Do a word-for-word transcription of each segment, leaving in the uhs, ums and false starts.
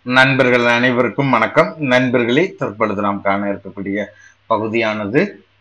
நண்பர்கள் அனைவருக்கும் வணக்கம். நண்பர்களே, தற்பொழுது நாம் காண இருக்கக்கூடிய பகுதியானது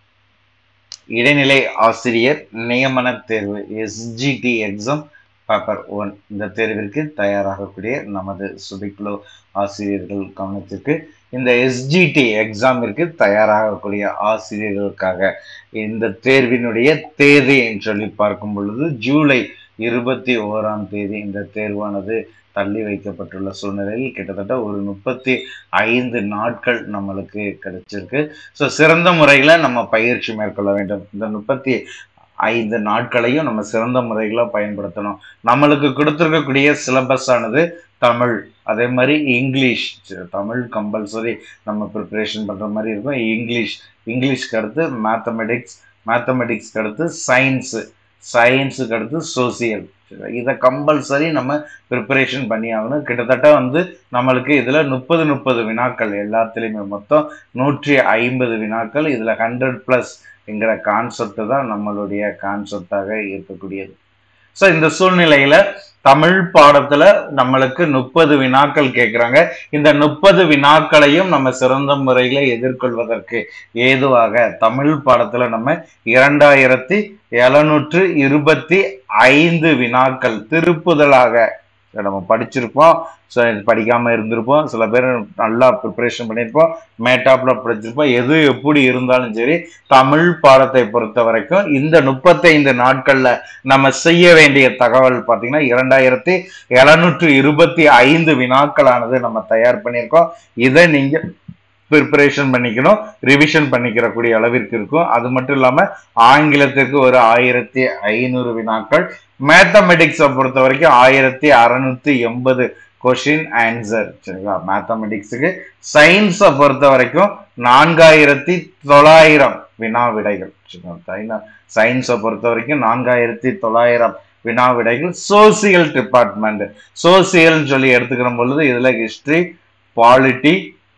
இடைநிலை ஆசிரியர் நியமன தேர்வு எஸ்ஜிடி எக்ஸாம் பேப்பர் ஒன். இந்த தேர்விற்கு தயாராகக்கூடிய நமது சுபிக்லோ ஆசிரியர்கள் கவனத்திற்கு, இந்த எஸ்ஜிடி எக்ஸாமிற்கு தயாராகக்கூடிய ஆசிரியர்களுக்காக இந்த தேர்வினுடைய தேதி என்று சொல்லி பார்க்கும் பொழுது ஜூலை இருபத்தி ஓராம் தேதி இந்த தேர்வானது தள்ளி வைக்கப்பட்டுள்ள சூழ்நிலையில் கிட்டத்தட்ட ஒரு முப்பத்தி ஐந்து நாட்கள் நம்மளுக்கு கிடைச்சிருக்கு. ஸோ சிறந்த முறையில் நம்ம பயிற்சி மேற்கொள்ள வேண்டும். இந்த முப்பத்தி ஐந்து நாட்களையும் நம்ம சிறந்த முறைகளை பயன்படுத்தணும். நம்மளுக்கு கொடுத்துருக்கக்கூடிய சிலபஸ் ஆனது தமிழ், அதே மாதிரி இங்கிலீஷ். தமிழ் கம்பல்சரி நம்ம ப்ரிப்பரேஷன் பண்ணுற மாதிரி இருக்கும். இங்கிலீஷ் இங்கிலீஷ்க்கு அடுத்து மேத்தமெட்டிக்ஸ், மேத்தமெட்டிக்ஸ்க்கு அடுத்து சயின்ஸு, சயின்ஸுக்கு அடுத்து சோசியல். இதை கம்பல்சரி நம்ம ப்ரிப்பரேஷன் பண்ணி ஆகணும். கிட்டத்தட்ட வந்து நம்மளுக்கு இதில் முப்பது முப்பது வினாக்கள் எல்லாத்துலேயுமே மொத்தம் நூற்றி ஐம்பது வினாக்கள். இதில் ஹண்ட்ரட் ப்ளஸ் என்கிற கான்செப்ட் தான் நம்மளுடைய கான்செப்டாக இருக்கக்கூடியது. ஸோ இந்த சூழ்நிலையில் தமிழ் பாடத்தில் நம்மளுக்கு முப்பது வினாக்கள் கேட்குறாங்க. இந்த முப்பது வினாக்களையும் நம்ம சிறந்த முறையில் எதிர்கொள்வதற்கு ஏதுவாக தமிழ் பாடத்தில் நம்ம இரண்டாயிரத்தி எழுநூற்று இருபத்தி ஐந்து வினாக்கள் திருப்புதலாக நம்ம படிச்சிருப்போம். ஸோ இது படிக்காமல் இருந்திருப்போம், சில பேர் நல்லா ப்ரிப்பரேஷன் பண்ணியிருப்போம், மேட்டாப்பில் படிச்சிருப்போம். எது எப்படி இருந்தாலும் சரி, தமிழ் பாடத்தை பொறுத்த வரைக்கும் இந்த முப்பத்தைந்து நாட்களில் நம்ம செய்ய வேண்டிய தகவல் பார்த்தீங்கன்னா இரண்டாயிரத்தி எழுநூற்று இருபத்தி ஐந்து வினாக்களானது நம்ம தயார் பண்ணியிருக்கோம். இதை நீங்கள் ப்ரிப்பரேஷன் பண்ணிக்கணும், ரிவிஷன் பண்ணிக்கிற கூடிய அளவிற்கு இருக்கும். அது மட்டும் இல்லாமல் ஆங்கிலத்திற்கு ஒரு ஆயிரத்தி ஐநூறு வினாக்கள், மேத்தமெட்டிக்ஸை பொறுத்த வரைக்கும் ஆயிரத்தி அறுநூத்தி எண்பது கொஷின் ஆன்சர். சரிங்களா? மேத்தமெட்டிக்ஸுக்கு. சயின்ஸை பொறுத்த வரைக்கும் நான்காயிரத்தி தொள்ளாயிரம் வினா விடைகள். சரிங்களா? சயின்ஸை பொறுத்த வரைக்கும் நான்காயிரத்தி தொள்ளாயிரம் வினா விடைகள். சோசியல் டிபார்ட்மெண்ட், சோசியல்னு சொல்லி எடுத்துக்கிற பொழுது இதுல ஹிஸ்டரி, பாலிட்டி,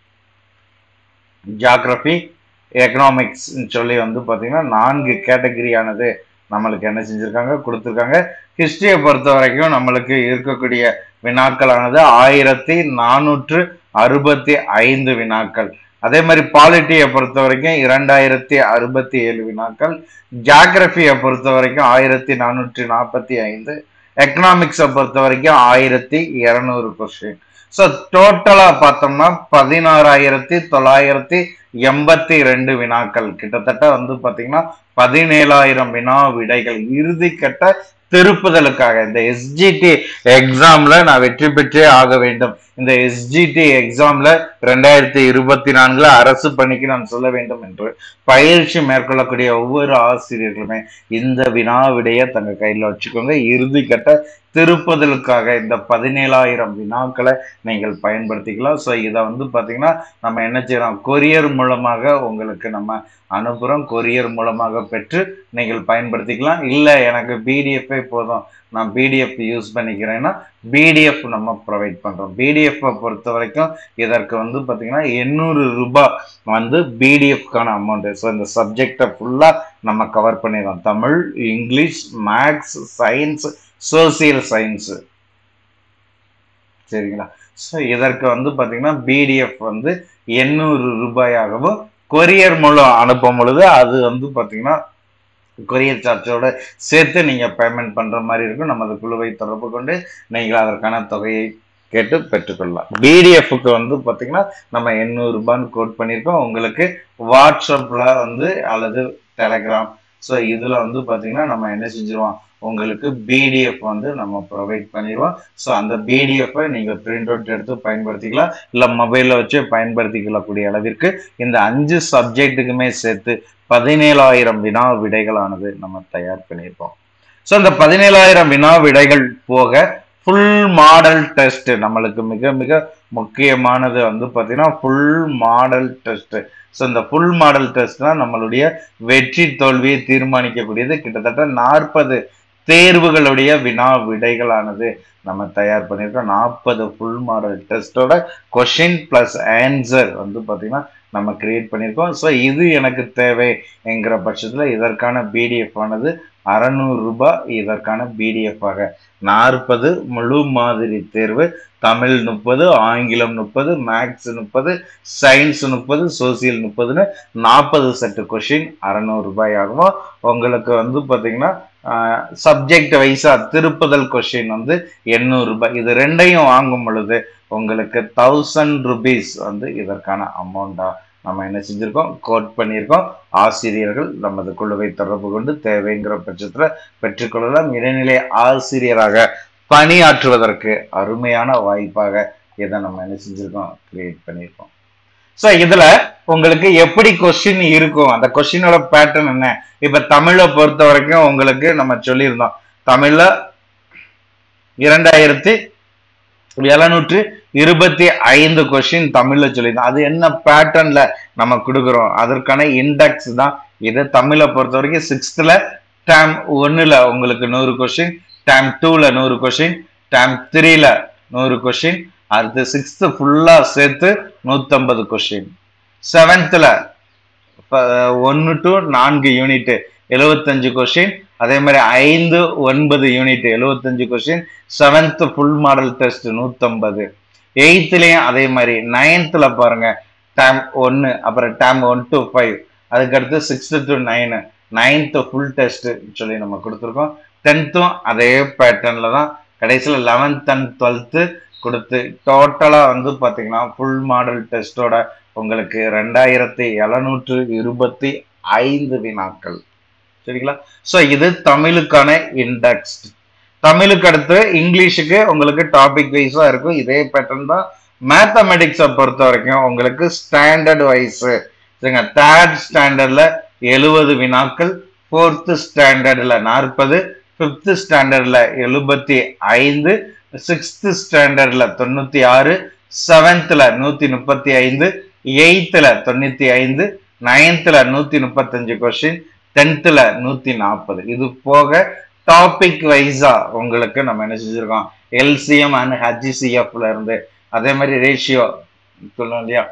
ஜியாகிரபி, எக்கனாமிக்ஸ் சொல்லி வந்து பார்த்தீங்கன்னா நான்கு கேட்டகரியானது நம்மளுக்கு என்ன செஞ்சுருக்காங்க, கொடுத்துருக்காங்க. ஹிஸ்டரியை பொறுத்த வரைக்கும் நம்மளுக்கு இருக்கக்கூடிய வினாக்களானது ஆயிரத்தி நானூற்று அறுபத்தி ஐந்து வினாக்கள். அதே மாதிரி பாலிட்டியை பொறுத்த வரைக்கும் இரண்டாயிரத்தி அறுபத்தி ஏழு வினாக்கள். ஜியாகிரபியை பொறுத்த வரைக்கும் ஆயிரத்தி நானூற்றி நாற்பத்தி ஐந்து. எக்கனாமிக்ஸை பொறுத்த வரைக்கும் ஆயிரத்தி இரநூறு கொஸ்டின். ஸோ டோட்டலாக பார்த்தோம்னா பதினாறாயிரத்தி தொள்ளாயிரத்தி எண்பத்தி ரெண்டு வினாக்கள். கிட்டத்தட்ட வந்து பார்த்தீங்கன்னா பதினேழாயிரம் வினா விடைகள் இறுதி கட்ட திருப்புதலுக்காக இந்த எஸ்ஜிடி எக்ஸாம்ல நான் வெற்றி பெற்றே ஆக வேண்டும். இந்த எஸ்ஜிடி எக்ஸாம்ல ரெண்டாயிரத்தி இருபத்தி நான்குல அரசு பணிக்கு நான் சொல்ல வேண்டும் என்று பயிற்சி மேற்கொள்ளக்கூடிய ஒவ்வொரு ஆசிரியர்களுமே இந்த வினா விடையை தங்க கையில் வச்சுக்கோங்க. இறுதி கட்ட திருப்புதலுக்காக இந்த பதினேழாயிரம் வினாக்களை நீங்கள் பயன்படுத்திக்கலாம். ஸோ இதை வந்து பார்த்தீங்கன்னா நம்ம என்ன செய்யறோம், கொரியர் மூலமாக உங்களுக்கு நம்ம அனுப்புகிறோம். கொரியர் மூலமாக பெற்று நீங்கள் பயன்படுத்திக்கலாம். இல்லை எனக்கு பிடிஎஃப் போதும், நான் பிடிஎஃப் யூஸ் பண்ணிக்கிறேன்னா பிடிஎஃப் நம்ம ப்ரொவைட் பண்ணுறோம். பிடிஎஃப்பை பொறுத்த வரைக்கும் இதற்கு வந்து பார்த்தீங்கன்னா எண்ணூறு ரூபாய் வந்து பிடிஎஃப்கான அமௌண்ட்டு. ஸோ இந்த சப்ஜெக்டை ஃபுல்லாக நம்ம கவர் பண்ணிடுறோம். Tamil, English, maths, science, social science. சரிங்களா? ஸோ இதற்கு வந்து பார்த்தீங்கன்னா பிடிஎஃப் வந்து எண்ணூறு ரூபாயாகவும் கொரியர் மூலம் அனுப்பும் பொழுது அது வந்து பார்த்தீங்கன்னா கொரியர் சார்ஜோட சேர்த்து நீங்கள் பேமெண்ட் பண்ணுற மாதிரி இருக்கும். நமது குழுவை தொடர்பு கொண்டு நீங்கள் அதற்கான தொகையை கேட்டு பெற்றுக்கொள்ளலாம். பிடிஎஃப்க்கு வந்து பார்த்தீங்கன்னா நம்ம எண்ணூறு ரூபான்னு கோட் பண்ணியிருக்கோம். உங்களுக்கு வாட்ஸ்அப்பில் வந்து அல்லது டெலகிராம், ஸோ இதில் வந்து பார்த்தீங்கன்னா நம்ம என்ன செஞ்சிருவோம், உங்களுக்கு பிடிஎஃப் வந்து நம்ம ப்ரொவைட் பண்ணிடுவோம். ஸோ அந்த பிடிஎஃப்பை நீங்கள் பிரிண்ட் அவுட் எடுத்து பயன்படுத்திக்கலாம், இல்லை மொபைலில் வச்சு பயன்படுத்திக்கொள்ளக்கூடிய அளவிற்கு இந்த அஞ்சு சப்ஜெக்ட்டுக்குமே சேர்த்து பதினேழாயிரம் வினா விடைகளானது நம்ம தயார் பண்ணியிருப்போம். ஸோ இந்த பதினேழாயிரம் வினா விடைகள் போக ஃபுல் மாடல் டெஸ்ட் நம்மளுக்கு மிக மிக முக்கியமானது வந்து பார்த்தீங்கன்னா ஃபுல் மாடல் டெஸ்ட். ஸோ இந்த ஃபுல் மாடல் டெஸ்ட் தான் நம்மளுடைய வெற்றி தோல்வியை தீர்மானிக்கக்கூடியது. கிட்டத்தட்ட நாற்பது தேர்வுகளுடைய வினா விடைகளானது நம்ம தயார் பண்ணியிருக்கோம். நாற்பது ஃபுல் மாடல் டெஸ்டோட கொஷின் பிளஸ் ஆன்சர் வந்து பார்த்தீங்கன்னா நம்ம கிரியேட் பண்ணியிருக்கோம். ஸோ இது எனக்கு தேவை என்கிற பட்சத்தில் இதற்கான பிடிஎஃப் ஆனது அறுநூறு ரூபாய் இதற்கான பிடிஎஃப் ஆக. நாற்பது முழு மாதிரி தேர்வு, தமிழ் முப்பது, ஆங்கிலம் முப்பது, மேக்ஸ் முப்பது, சயின்ஸ் முப்பது, சோசியல் முப்பதுன்னு நாற்பது செட்டு கொஸ்டின் அறுநூறு ரூபாய் ஆகும். உங்களுக்கு வந்து பாத்தீங்கன்னா சப்ஜெக்ட் வைஸா திருப்புதல் கொஸ்டின் வந்து எண்ணூறு ரூபாய். இது ரெண்டையும் வாங்கும் பொழுது உங்களுக்கு தௌசண்ட் ருபீஸ் வந்து இதற்கான அமௌண்டா நம்ம என்ன செஞ்சிருக்கோம், கோட் பண்ணியிருக்கோம். ஆசிரியர்கள் நமது குழுவை தொடர்பு கொண்டு தேவைங்கிற பட்சத்துல பெற்றுக்கொள்ளலாம். இடைநிலை ஆசிரியராக பணியாற்றுவதற்கு அருமையான வாய்ப்பாக இதை நம்ம என்ன செஞ்சிருக்கோம், கிரியேட் பண்ணியிருக்கோம். ஸோ இதுல உங்களுக்கு எப்படி கொஸ்டின் இருக்கும், அந்த கொஸ்டினோட பேட்டர்ன் என்ன. இப்ப தமிழை பொறுத்த வரைக்கும் உங்களுக்கு நம்ம சொல்லியிருந்தோம், தமிழ்ல இரண்டாயிரத்தி எழுநூற்று இருபத்தி ஐந்து கொஸ்டின் தமிழ்ல சொல்லியிருந்தோம். அது என்ன பேட்டர்ன்ல நம்ம கொடுக்குறோம், அதற்கான இண்டெக்ஸ் தான் இது. தமிழை பொறுத்த வரைக்கும் சிக்ஸ்த்ல டேம் ஒன்னுல உங்களுக்கு நூறு கொஸ்டின், டேம் டூல நூறு கொஸ்டின், டேம் த்ரீல நூறு கொஸ்டின், அடுத்து சிக்ஸ்த் ஃபுல்லா சேர்த்து நூத்தி ஐம்பது கொஸ்டின். செவன்த்ல ஒன்னு டு நான்கு யூனிட் எழுபத்தஞ்சு கொஸ்டின், அதே மாதிரி ஐந்து ஒன்பது யூனிட் எழுபத்தஞ்சு question. Seventh full model test நூத்தி ஐம்பது. எயித்துலயும் அதே மாதிரி. நைன்த்ல பாருங்க டேம் ஒன்னு, அப்புறம் டேம் ஒன் டு ஃபைவ், அதுக்கடுத்து sixth to nine, ninth full test சொல்லி நம்ம கொடுத்துருக்கோம். டென்த்தும் அதே பேட்டர்ன்ல தான். கடைசியில லெவன்த் அண்ட் டுவெல்த்து கொடுத்து டோட்டலா வந்து பாத்தீங்கன்னா ஃபுல் மாடல் டெஸ்டோட உங்களுக்கு ரெண்டாயிரத்தி எழுநூற்று இருபத்தி ஐந்து வினாக்கள். சரிங்களா? சோ இது தமிழுக்கான இண்டெக்ஸ். தமிழுக்கு அடுத்து இங்கிலீஷுக்கு உங்களுக்கு டாபிக் வைஸா இருக்கும், இதே பேட்டர்ன் தான். மேத்தமெட்டிக்ஸை பொறுத்த வரைக்கும் உங்களுக்கு ஸ்டாண்டர்ட் வைஸ் சரிங்க. தேர்ட் ஸ்டாண்டர்ட்ல எழுபது வினாக்கள், ஃபோர்த் ஸ்டாண்டர்ட்ல நாற்பது, பிப்த் ஸ்டாண்டர்ட்ல எழுபத்தி ஐந்து, சிக்ஸ்த் ஸ்டாண்டர்ட்ல தொண்ணூத்தி ஆறு, செவன்த்ல நூத்தி முப்பத்தி ஐந்து, எயித்துல தொண்ணூத்தி ஐந்து, நைன்த்ல நூத்தி முப்பத்தஞ்சு கொஸ்டின், டென்த்ல நூத்தி நாற்பது. இது போக டாபிக் வைஸா உங்களுக்கு நம்ம என்ன செஞ்சிருக்கோம், எல்சிஎம் அண்ட் ஹெச்சிசிஎஃப்ல இருந்து, அதே மாதிரி ரேஷியோ சொல்லுவோம் இல்லையா,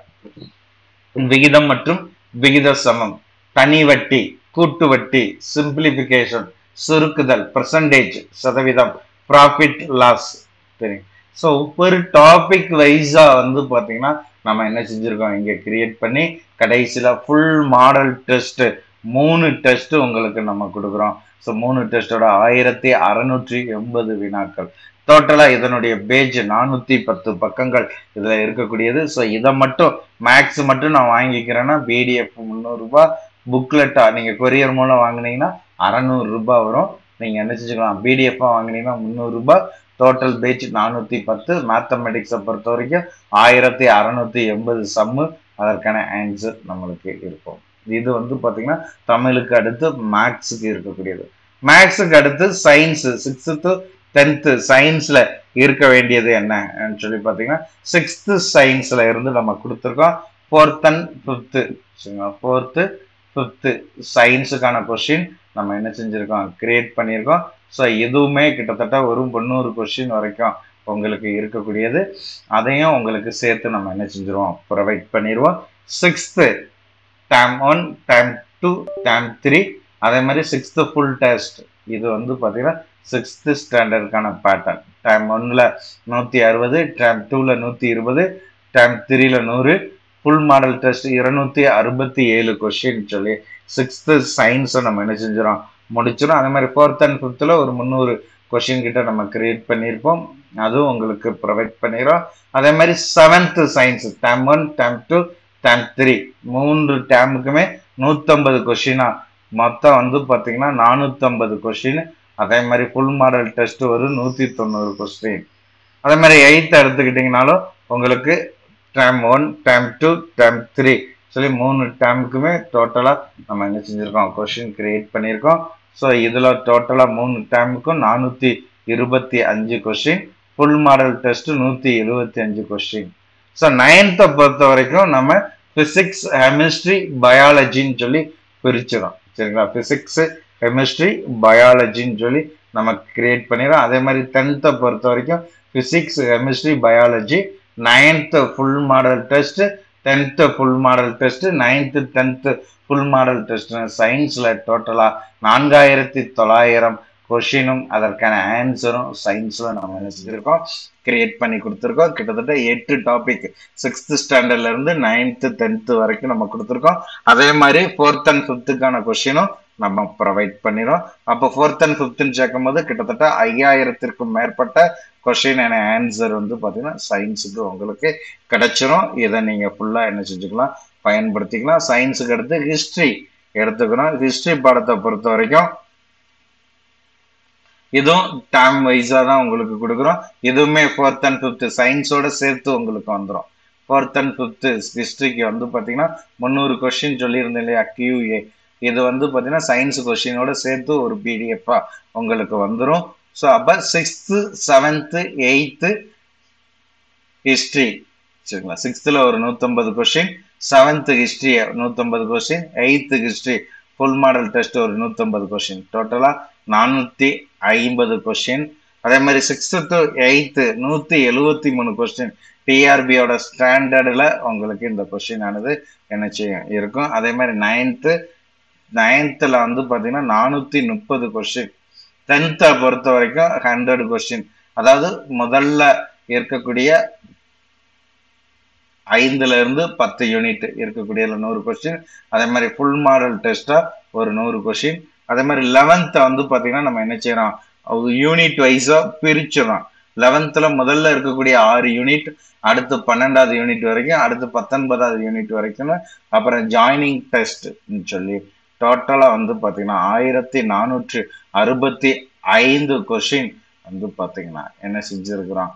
விகிதம் மற்றும் விகித சமம், தனி வட்டி, கூட்டு வட்டி, சிம்பிளிபிகேஷன், சுருக்குதல், பெர்சன்டேஜ் சதவீதம், ப்ராஃபிட் லாஸ். சரி, ஸோ ஒரு டாபிக் வைஸா வந்து பாத்தீங்கன்னா நம்ம என்ன செஞ்சிருக்கோம், இங்க கிரியேட் பண்ணி கடைசியில ஃபுல் மாடல் டெஸ்ட் மூணு டெஸ்ட் உங்களுக்கு நம்ம கொடுக்குறோம். ஸோ மூணு டெஸ்டோட ஆயிரத்தி அறுநூற்றி எண்பது வினாக்கள். டோட்டலா இதனுடைய பேஜ் நானூத்தி பத்து பக்கங்கள் இதுல இருக்கக்கூடியது. ஸோ இதை மட்டும் மேக்ஸ் மட்டும் நான் வாங்கிக்கிறேன்னா பிடிஎஃப் முந்நூறு ரூபாய், புக்லெட்டா நீங்க கொரியர் மூலம் வாங்கினீங்கன்னா அறநூறு ரூபாய் வரும். நீங்க என்ன செஞ்சுக்கலாம், பிடிஎஃப் வாங்கினீங்கன்னா முந்நூறு ரூபாய். டோட்டல் பேஜ் நானூத்தி பத்து. மேத்தமெட்டிக்ஸை பொறுத்த வரைக்கும் ஆயிரத்தி அறுநூத்தி எண்பது சம்மு, அதற்கான ஆன்சர் நம்மளுக்கு இருக்கும். இது வந்து பாத்தீங்கன்னா தமிழுக்கு அடுத்து மேக்ஸுக்கு இருக்கக்கூடியது. மேக்ஸுக்கு அடுத்து சயின்ஸ், சிக்ஸ்த் டு டென்த் சயின்ஸ்ல இருக்க வேண்டியது என்னன்னு சொல்லி பாத்தீங்கன்னா சிக்ஸ்த் சயின்ஸ்ல இருந்து நம்ம கொடுத்துருக்கோம். Fourth and fifth fourth fifth சயின்ஸுக்கான கொஸ்டின் நம்ம என்ன செஞ்சிருக்கோம், கிரியேட் பண்ணியிருக்கோம். ஸோ இதுவுமே கிட்டத்தட்ட ஒரு முந்நூறு கொஸ்டின் வரைக்கும் உங்களுக்கு இருக்கக்கூடியது. அதையும் உங்களுக்கு சேர்த்து நம்ம என்ன செஞ்சிருவோம், ப்ரொவைட் பண்ணிடுவோம். Sixth term one, term two, term three, அதே மாதிரி சிக்ஸ்த்து ஃபுல் டெஸ்ட். இது வந்து பார்த்தீங்கன்னா சிக்ஸ்த்து ஸ்டாண்டர்டுக்கான பேட்டர்ன். டேம் ஒன்ல நூற்றி அறுபது, டேம் டூல நூற்றி இருபது, டேம் த்ரீல நூறு, ஃபுல் மாடல் டெஸ்ட் இருநூத்தி அறுபத்தி ஏழு கொஸ்டின் சொல்லி சிக்ஸ்த்து சயின்ஸை நம்ம என்ன செஞ்சிடும் முடிச்சிடும். அதே மாதிரி ஃபோர்த் அண்ட் ஃபிஃப்த்தில் ஒரு முந்நூறு கொஸ்டின் கிட்ட நம்ம கிரியேட் பண்ணியிருப்போம், அதுவும் உங்களுக்கு ப்ரொவைட் பண்ணிடுறோம். அதே மாதிரி seventh science term one, term two, term three மூன்று டேமுக்குமே நூற்றம்பது கொஸ்டினா மொத்தம் வந்து பார்த்தீங்கன்னா நானூற்றம்பது கொஸ்டின். அதே மாதிரி ஃபுல் மாடல் டெஸ்ட் ஒரு நூற்றி தொண்ணூறு கொஸ்டின். அதே மாதிரி எயித்து எடுத்துக்கிட்டிங்கனாலும் உங்களுக்கு term one, term two, term three சொல்லி மூணு டேமுக்குமே டோட்டலாக நம்ம என்ன செஞ்சுருக்கோம், கொஸ்டின் கிரியேட் பண்ணியிருக்கோம். ஸோ இதில் டோட்டலாக மூணு டேமுக்கும் நானூற்றி இருபத்தி அஞ்சு கொஸ்டின், ஃபுல் மாடல் டெஸ்ட் நூற்றி எழுபத்தி அஞ்சு கொஸ்டின். ஸோ நைன்த்தை பொறுத்த வரைக்கும் நம்ம ஃபிசிக்ஸ், கெமிஸ்ட்ரி, பயாலஜின்னு சொல்லி பிரிச்சிடும். சரிங்களா, ஃபிசிக்ஸு, கெமிஸ்ட்ரி, பயாலஜின்னு சொல்லி நம்ம கிரியேட் பண்ணிடுறோம். அதே மாதிரி டென்த்தை பொறுத்த வரைக்கும் physics, chemistry, biology, ninth full model test, tenth full model test, ninth tenth full model test சயின்ஸ்ல டோட்டலா நான்காயிரத்தி தொள்ளாயிரம் கொஷினும் அதற்கான ஆன்சரும் சயின்ஸ்ல நம்ம என்ன செஞ்சிருக்கோம், கிரியேட் பண்ணி கொடுத்துருக்கோம். கிட்டத்தட்ட எட்டு டாபிக் சிக்ஸ்த் ஸ்டாண்டர்ட்ல இருந்து நைன்த்து டென்த்து வரைக்கும் நம்ம கொடுத்துருக்கோம். அதே மாதிரி ஃபோர்த் அண்ட் ஃபிஃப்த்துக்கான கொஷினும் நம்ம ப்ரொவைட் பண்ணிடும். அப்போ ஃபோர்த் அண்ட் ஃபிஃப்த்னு சேர்க்கும் போது கிட்டத்தட்ட ஐயாயிரத்திற்கும் மேற்பட்ட கொஸ்டின் அண்ட் ஆன்சர் வந்து பார்த்தீங்கன்னா சயின்ஸுக்கு உங்களுக்கு கிடைச்சிரும். இதை நீங்கள் ஃபுல்லாக என்ன செஞ்சுக்கலாம், பயன்படுத்திக்கலாம். சயின்ஸுக்கு அடுத்து ஹிஸ்ட்ரி எடுத்துக்கணும். ஹிஸ்ட்ரி பாடத்தை பொறுத்த வரைக்கும் இதுவும் டைம் வைஸாக தான் உங்களுக்கு கொடுக்குறோம். இதுவுமே ஃபோர்த் அண்ட் ஃபிஃப்த்து சயின்ஸோட சேர்த்து உங்களுக்கு வந்துடும். ஃபோர்த் அண்ட் ஃபிஃப்த்து ஹிஸ்ட்ரிக்கு வந்து பார்த்தீங்கன்னா முந்நூறு கொஸ்டின் சொல்லியிருந்தேன் இல்லையா, கியூஏ. இது வந்து பார்த்தீங்கன்னா சயின்ஸ் கொஸ்டினோட சேர்த்து ஒரு பிடிஎஃபா உங்களுக்கு வந்துடும். ஸோ அப்போ சிக்ஸ்த்து செவன்த்து எயித்து ஹிஸ்ட்ரி சரிங்களா, சிக்ஸ்த்தில் ஒரு நூற்றம்பது கொஸ்டின், செவன்த்து ஹிஸ்ட்ரி நூற்றம்பது question, eighth history full model test ஒரு நூற்றம்பது கொஸ்டின், டோட்டலாக நானூற்றி ஐம்பது கொஸ்டின். அதே மாதிரி சிக்ஸ்த்து டு எயித்து நூற்றி எழுபத்தி மூணு கொஸ்டின் டிஆர்பியோட ஸ்டாண்டர்டில் உங்களுக்கு இந்த கொஸ்டின் ஆனது என்ன செய்யும் இருக்கும். அதே மாதிரி நைன்த்து நைன்த்தில் வந்து பார்த்தீங்கன்னா நானூற்றி முப்பது கொஸ்டின். டென்த்தை பொறுத்த வரைக்கும் ஹண்ட்ரட் கொஸ்டின், அதாவது முதல்ல இருக்கக்கூடிய ஐந்துல இருந்து பத்து யூனிட் இருக்கக்கூடிய நூறு கொஸ்டின். அதே மாதிரி ஃபுல் மாடல் டெஸ்டா ஒரு நூறு கொஸ்டின். அதே மாதிரி லெவன்த்தை வந்து பார்த்தீங்கன்னா நம்ம என்ன செய்யறோம், யூனிட் வைஸா பிரிச்சிடறோம். லெவன்த்ல முதல்ல இருக்கக்கூடிய ஆறு யூனிட், அடுத்து பன்னெண்டாவது யூனிட் வரைக்கும், அடுத்து பத்தொன்பதாவது யூனிட் வரைக்கும், அப்புறம் ஜாயினிங் டெஸ்ட் சொல்லி டோட்டலா வந்து பாத்தீங்கன்னா ஆயிரத்தி நானூற்றி அறுபத்தி ஐந்து கொஸ்டின் வந்து பாத்தீங்கன்னா என்ன செஞ்சிருக்கிறோம்,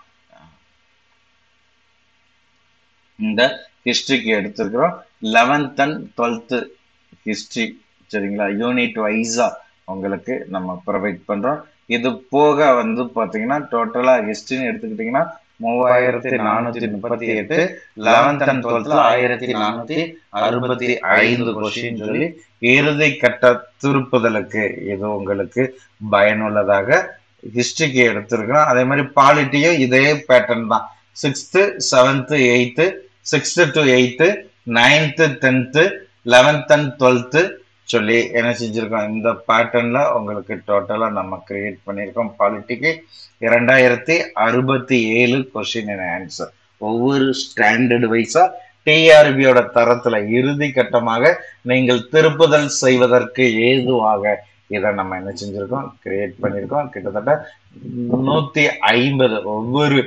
இந்த ஹிஸ்டரிக்கு எடுத்திருக்கிறோம். லெவன்த் அண்ட் டுவெல்த் ஹிஸ்டரி சரிங்களா, யூனிட் வைஸா உங்களுக்கு நம்ம ப்ரொவைட் பண்றோம். இது போக வந்து பாத்தீங்கன்னா டோட்டலா ஹிஸ்டரின்னு எடுத்துக்கிட்டீங்கன்னா மூவாயிரத்தி நானூத்தி முப்பத்தி எட்டு, லெவன்த் அண்ட் டுவெல்த்ல ஆயிரத்தி நானூத்தி அறுபத்தி ஐந்து கொஸ்டின் சொல்லி இறுதி கட்ட திருப்புதலுக்கு இது உங்களுக்கு பயனுள்ளதாக ஹிஸ்டரிக்கு எடுத்திருக்கிறோம். அதே மாதிரி பாலிட்டியும் இதே பேட்டர்ன் தான். Sixth seventh eighth, sixth to eighth, ninth tenth, eleventh and twelfth சொல்லி என்ன செஞ்சிருக்கோம், இந்த பேட்டர்ன்ல உங்களுக்கு டோட்டலா நம்ம கிரியேட் பண்ணியிருக்கோம். பாலிட்டிக்கு இரண்டாயிரத்தி அறுபத்தி ஏழு கொஸ்டின் அண்ட் ஆன்சர் ஒவ்வொரு ஸ்டாண்டர்ட் வைஸா டிஆர்பியோட தரத்துல இறுதி கட்டமாக நீங்கள் திருப்புதல் செய்வதற்கு ஏதுவாக இதை நம்ம என்ன செஞ்சிருக்கோம், கிரியேட் பண்ணியிருக்கோம். கிட்டத்தட்ட நூத்தி ஐம்பது ஒவ்வொரு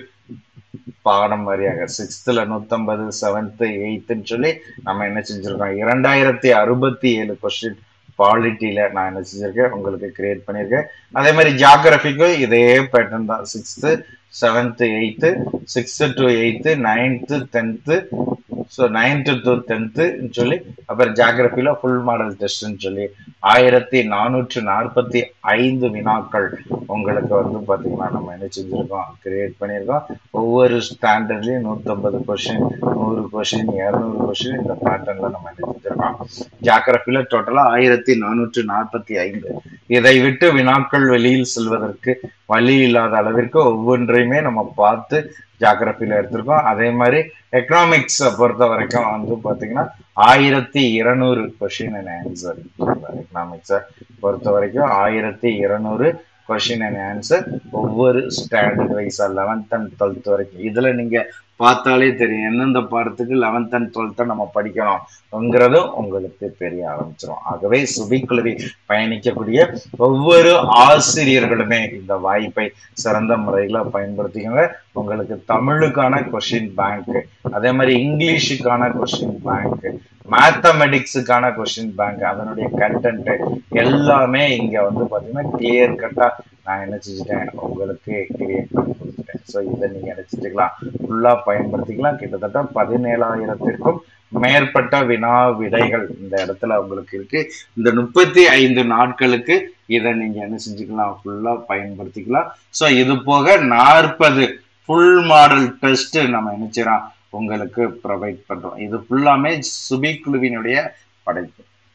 பாடம் வரியாக சிக்ஸ்த்ல நூத்தம்பது, செவன்த் எயித்துன்னு சொல்லி நம்ம என்ன செஞ்சிருக்கோம், இரண்டாயிரத்தி அறுபத்தி ஏழு கொஸ்டின் பாலிட்டியில நான் என்ன செஞ்சிருக்கேன் உங்களுக்கு கிரியேட் பண்ணியிருக்கேன். அதே மாதிரி ஜியாகிரபிக்கும் இதே பேட்டர்ன் தான். Sixth seventh eighth, sixth to eighth, ninth tenth, so ninth to tenth சொல்லி அப்புறம் ஜியாகிரபியில ஃபுல் மாடல் டெஸ்ட்ன்னு சொல்லி ஆயிரத்தி நானூற்றி நாற்பத்தி ஐந்து வினாக்கள் உங்களுக்கு வந்து பார்த்தீங்கன்னா நம்ம என்ன செஞ்சிருக்கோம், கிரியேட் பண்ணியிருக்கோம். ஒவ்வொரு ஸ்டாண்டர்ட்லையும் நூற்றம்பது கொஸ்டின், நூறு கொஸ்டின், இரநூறு கொஸ்டின் இந்த பேட்டர்ன்ல நம்ம என்ன செஞ்சிருக்கோம். ஜியாகிரபியில டோட்டலா ஆயிரத்தி நானூற்றி நாற்பத்தி ஐந்து. இதை விட்டு வினாக்கள் வெளியில் செல்வதற்கு வழி இல்லாத அளவிற்கு ஒவ்வொன்றையுமே நம்ம பார்த்து ஜியாகிரபியில எடுத்திருக்கோம். அதே மாதிரி எக்கனாமிக்ஸ் பொறுத்த வரைக்கும் வந்து பாத்தீங்கன்னா ஆயிரத்தி இருநூறு கொஸ்டின் அண்ட் ஆன்சர். எக்கனாமிக்ஸை பொறுத்த வரைக்கும் ஆயிரத்தி இருநூறு கொஸ்டின் அண்ட் ஆன்சர் ஒவ்வொரு ஸ்டாண்டர்ட் வைஸா லெவன்த் அண்ட் டுவெல்த் வரைக்கும். இதுல நீங்க பார்த்தாலே தெரியும் எந்தெந்த பாடத்துக்கு லெவன்த் அண்ட் டுவெல்த்தை நம்ம படிக்கணும்ங்கிறதும் உங்களுக்கு தெரிய ஆரம்பிச்சிடும். ஆகவே சுபிக்குழுவி பயணிக்கக்கூடிய ஒவ்வொரு ஆசிரியர்களுமே இந்த வாய்ப்பை சிறந்த முறையில பயன்படுத்திக்கோங்க. உங்களுக்கு தமிழுக்கான கொஸ்டின் பேங்க், அதே மாதிரி இங்கிலீஷுக்கான கொஸ்டின் பேங்க், மேத்தமெட்டிக்ஸுக்கான கொஸ்டின் பேங்க், அதனுடைய கண்டென்ட் எல்லாமே இங்க வந்து பாத்தீங்கன்னா கிளியர் கட்டா நான் என்ன செஞ்சுட்டேன் உங்களுக்கு கிரியேட் பண்ணி கொடுத்துட்டேன். ஸோ இதை நீங்க நினைச்சிட்டுக்கலாம், ஃபுல்லா பயன்படுத்திக்கலாம். கிட்டத்தட்ட பதினேழாயிரத்திற்கும் மேற்பட்ட வினா விடைகள் இந்த இடத்துல உங்களுக்கு இருக்கு. இந்த முப்பத்தி ஐந்து நாட்களுக்கு இதை நீங்க என்ன செஞ்சுக்கலாம், ஃபுல்லா பயன்படுத்திக்கலாம். ஸோ இது போக நாற்பது ஃபுல் மாடல் டெஸ்ட் நம்ம நினைச்சிடறோம் உங்களுக்கு ப்ரொவைட் பண்றோம். இது ஃபுல்லாமே சுபிக்குழுவினுடைய படைப்பு.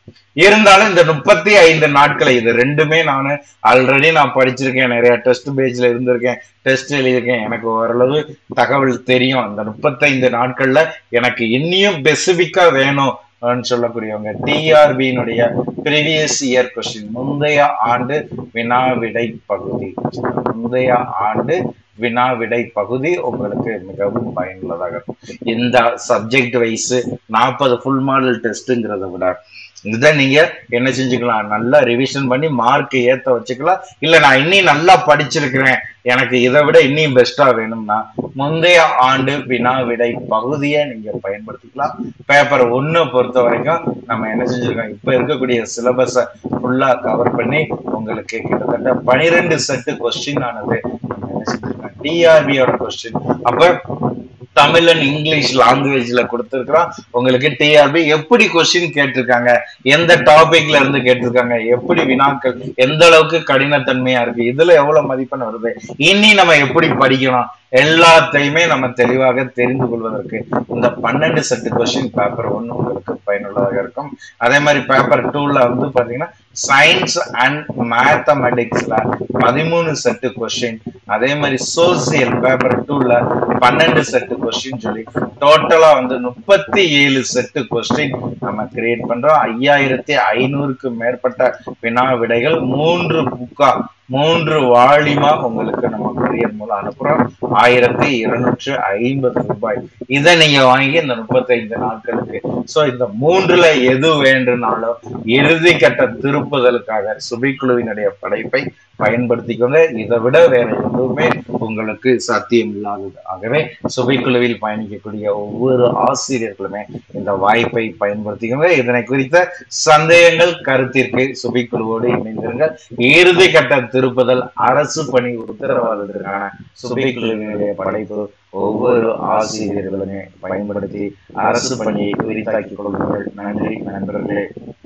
இருந்தாலும் இந்த முப்பத்தி ஐந்து நாட்களை இது ரெண்டுமே நான் ஆல்ரெடி நான் படிச்சிருக்கேன், நிறைய டெஸ்ட் பேஜ்ல இருந்திருக்கேன், டெஸ்ட் எழுதியிருக்கேன், எனக்கு ஓரளவு தகவல் தெரியும். அந்த முப்பத்தைந்து நாட்கள்ல எனக்கு இன்னியும் ஸ்பெசிபிக்கா வேணும் சொல்லக்கூடியவங்க டிஆர்பியினுடைய ப்ரீவியஸ் இயர் கொஸ்டின், முந்தைய ஆண்டு வினா விடை பகுதி, முந்தைய ஆண்டு வினா விடை பகுதி உங்களுக்கு மிகவும் பயனுள்ளதாக இருக்கும். இந்த சப்ஜெக்ட் வைஸ் நாற்பது ஃபுல் மாடல் டெஸ்ட்ங்கிறத விட இதை நீங்க என்ன செஞ்சுக்கலாம், நல்லா ரிவிஷன் பண்ணி மார்க் ஏத்த வச்சுக்கலாம். இல்ல நான் இன்னும் நல்லா படிச்சிருக்கிறேன், எனக்கு இதை விட இன்னும் பெஸ்டா வேணும்னா முந்தைய ஆண்டு வினா விடை பகுதியை நீங்க பயன்படுத்திக்கலாம். பேப்பர் ஒன்னு பொறுத்த வரைக்கும் நம்ம என்ன செஞ்சிருக்கோம், இப்ப இருக்கக்கூடிய சிலபஸை ஃபுல்லா கவர் பண்ணி உங்களுக்கு கிட்டத்தட்ட பனிரெண்டு செட்டு கொஸ்டின் ஆனது நம்ம என்ன செஞ்சிருக்கோம், டிஆர்பியோட கொஸ்டின். அப்ப தமிழ் அண்ட் இங்கிலீஷ் லாங்குவேஜ்ல கொடுத்திருக்கிறோம். உங்களுக்கு டிஆர்பி எப்படி கொஸ்டின் கேட்டிருக்காங்க, எந்த டாபிக்ல இருந்து கேட்டிருக்காங்க, எப்படி வினாக்கள் எந்த அளவுக்கு கடினத்தன்மையா இருக்கு, இதுல எவ்வளவு மதிப்பெண் வருது, இனி நம்ம எப்படி படிக்கணும், எல்லாத்தையுமே நம்ம தெளிவாக தெரிந்து கொள்வதற்கு இந்த பன்னெண்டு செட்டு கொஸ்டின் பேப்பர் ஒன்று உங்களுக்கு பயனுள்ளதாக இருக்கும். அதே மாதிரி பேப்பர் டூல வந்து பாத்தீங்கன்னா சயின்ஸ் அண்ட் மேத்தமெட்டிக்ஸ்ல பதிமூணு செட்டு கொஸ்டின், அதே மாதிரி சோசியல் பேப்பர் டூல பன்னெண்டு செட்டு கொஸ்டின் சொல்லி டோட்டலா வந்து முப்பத்தி ஏழு செட்டு கொஸ்டின் நம்ம கிரியேட் பண்றோம். ஐயாயிரத்தி ஐநூறுக்கு மேற்பட்ட வினா விடைகள் மூன்று புக்கா மூன்று வால்யூமா உங்களுக்கு நம்ம கொரியர் மூலம் அனுப்புறோம். ஆயிரத்தி இருநூற்று ஐம்பது ரூபாய். இதை நீங்க வாங்கி இந்த முப்பத்தி ஐந்து நாட்களுக்கு சோ இந்த மூன்றுல எது வேண்டுனாலும் இறுதி கட்ட திருப்புதலுக்காக சுபிக்குழுவினுடைய படைப்பை பயன்படுத்திக்கொண்டு இதை விட வேற எதுவுமே உங்களுக்கு சாத்தியம் இல்லாதது. ஆகவே சுபிக்குழுவில் பயணிக்கக்கூடிய ஒவ்வொரு ஆசிரியர்களுமே இந்த வாய்ப்பை பயன்படுத்திக்கொண்டு இதனை குறித்த சந்தேகங்கள் கருத்திற்கு சுபிக்குழுவோடு இணைந்திருங்கள். இறுதி கட்ட திருப்புதல் அரசு பணி உத்தரவாதத்திற்கான சுபிக்குழுவினுடைய படைப்பு ஒவ்வொரு ஆசிரியர்களுமே பயன்படுத்தி அரசு பணியை உரித்தாக்கிக் கொள்ளுங்கள். நன்றி நண்பர்களே.